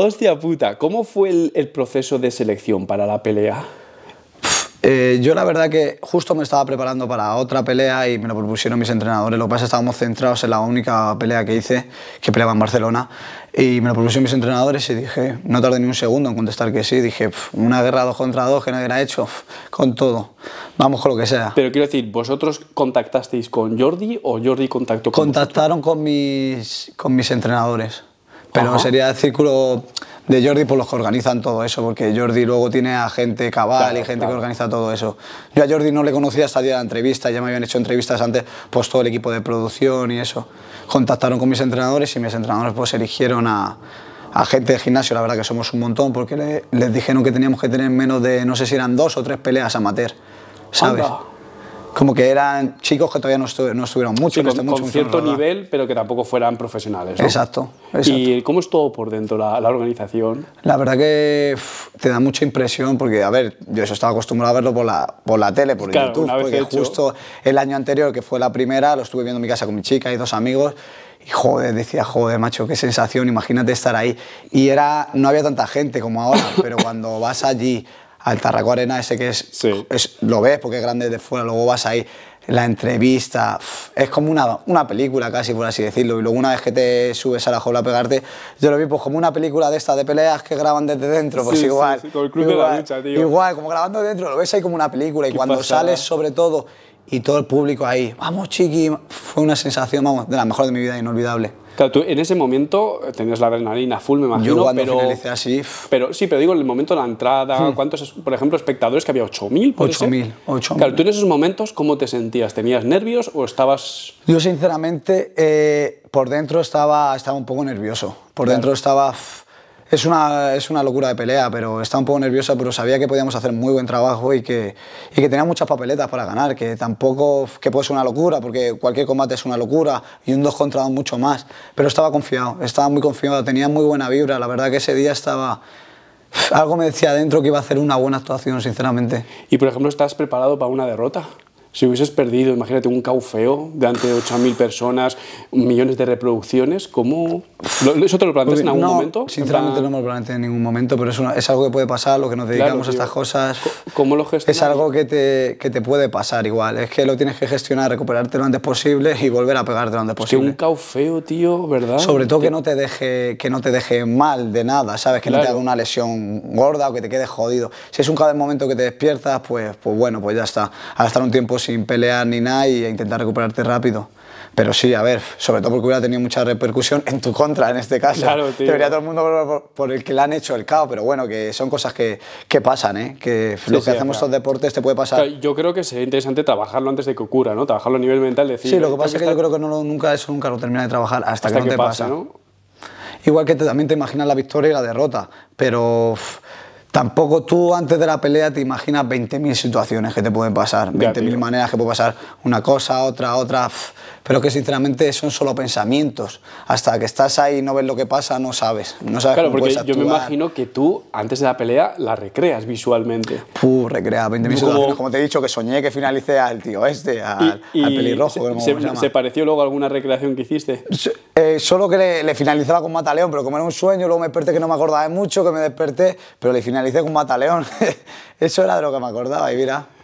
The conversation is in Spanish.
Hostia puta, ¿cómo fue el proceso de selección para la pelea? Yo la verdad que justo me estaba preparando para otra pelea y me lo propusieron mis entrenadores. Lo que pasa es que estábamos centrados en la única pelea que hice, que peleaba en Barcelona, y me lo propusieron mis entrenadores y dije, no tardé ni un segundo en contestar que sí. Dije, una guerra 2 contra 2 que nadie la ha hecho, con todo, vamos con lo que sea. Pero quiero decir, ¿vosotros contactasteis con Jordi o Jordi contactó con Contactaron con mis entrenadores, pero Ajá. sería el círculo de Jordi por los que organizan todo eso, porque Jordi luego tiene a gente cabal, Claro, y gente claro. que organiza todo eso. Yo a Jordi no le conocía hasta el día de la entrevista, ya me habían hecho entrevistas antes, pues todo el equipo de producción y eso. Contactaron con mis entrenadores y mis entrenadores pues eligieron a gente de gimnasio, la verdad que somos un montón, porque les dijeron que teníamos que tener menos de, no sé si eran 2 o 3 peleas amateur, ¿sabes? Anda. Como que eran chicos que todavía no estuvieron mucho, Sí, no estén mucho, con mucho, cierto la verdad. nivel, pero que tampoco fueran profesionales, ¿no? Exacto, exacto. ¿Y cómo es todo por dentro, la organización? La verdad que te da mucha impresión porque, a ver, yo eso estaba acostumbrado a verlo por la tele, por Claro, YouTube, una vez porque hecho. justo el año anterior, que fue la primera, lo estuve viendo en mi casa con mi chica y 2 amigos, y joder, decía, joder, macho, qué sensación, imagínate estar ahí. Y no había tanta gente como ahora, pero cuando vas allí, al Tarraco Arena, ese que Sí. lo ves porque es grande de fuera, luego vas ahí, la entrevista, es como una película casi, por así decirlo, y luego una vez que te subes a la jaula a pegarte, yo lo vi pues como una película de estas de peleas que graban desde dentro, pues Sí, igual, sí, como el Club de la Lucha, tío. igual, como grabando dentro, lo ves ahí como una película, y Qué cuando pasada. sales sobre todo, y todo el público ahí, vamos chiqui, fue una sensación, vamos, de la mejor de mi vida, inolvidable. Claro, tú en ese momento tenías la adrenalina full, me imagino, Yo cuando pero... finalicé así, Pero sí, pero digo, en el momento de la entrada, ¿cuántos, por ejemplo, espectadores que había? ¿8.000? ¿Puede ser? 8.000. Claro, tú en esos momentos, ¿cómo te sentías? ¿Tenías nervios o estabas...? Yo sinceramente por dentro estaba un poco nervioso, por dentro estaba... Es una locura de pelea, pero estaba un poco nervioso, pero sabía que podíamos hacer muy buen trabajo y que tenía muchas papeletas para ganar, que tampoco que puede ser una locura, porque cualquier combate es una locura y un 2 contra 2 mucho más, pero estaba confiado, estaba muy confiado, tenía muy buena vibra, la verdad que ese día estaba... Algo me decía adentro que iba a hacer una buena actuación, sinceramente. Y, por ejemplo, ¿estás preparado para una derrota? Si hubieses perdido, imagínate un KO feo delante de 8.000 personas, millones de reproducciones, ¿cómo...? ¿Eso te lo planteas en algún momento? Sinceramente no me lo planteé en ningún momento, pero es algo que puede pasar, lo que nos dedicamos a estas cosas. ¿Cómo lo gestionas? Es algo que te puede pasar igual, es que lo tienes que gestionar, recuperarte lo antes posible y volver a pegarte lo antes Es que posible. un KO feo, tío, ¿verdad? Sobre todo que no te deje mal de nada, ¿sabes? Que no te haga una lesión gorda o que te quedes jodido. Si es un cada momento que te despiertas, pues bueno, pues ya está. Al estar un tiempo sin pelear ni nada y intentar recuperarte rápido. Pero sí, a ver, sobre todo porque hubiera tenido mucha repercusión en tu contra en este caso. Claro, tío. Debería todo el mundo por el que le han hecho el KO, pero bueno, que son cosas que pasan, ¿eh? Que lo que hacemos estos deportes te puede pasar. Claro, yo creo que sería interesante trabajarlo antes de que ocurra, ¿no? Trabajarlo a nivel mental, decir... Sí, lo que pasa es que yo creo que nunca lo terminas de trabajar hasta que no te pase, pasa. ¿no? Igual que también te imaginas la victoria y la derrota, pero tampoco tú antes de la pelea te imaginas 20.000 situaciones que te pueden pasar, 20.000 maneras que puede pasar una cosa, otra, pero que sinceramente son solo pensamientos. Hasta que estás ahí y no ves lo que pasa, no sabes Claro, cómo porque puedes yo actuar. me imagino que tú, antes de la pelea, la recreas visualmente. Recrea 20.000 situaciones, como te he dicho, que soñé que finalicé al tío al pelirrojo. ¿Se pareció luego a alguna recreación que hiciste? Solo que le finalizaba con Mataleón, pero como era un sueño, luego me desperté que no me acordaba de mucho, que me desperté, pero le finalicé con Mataleón. Eso era de lo que me acordaba y mira.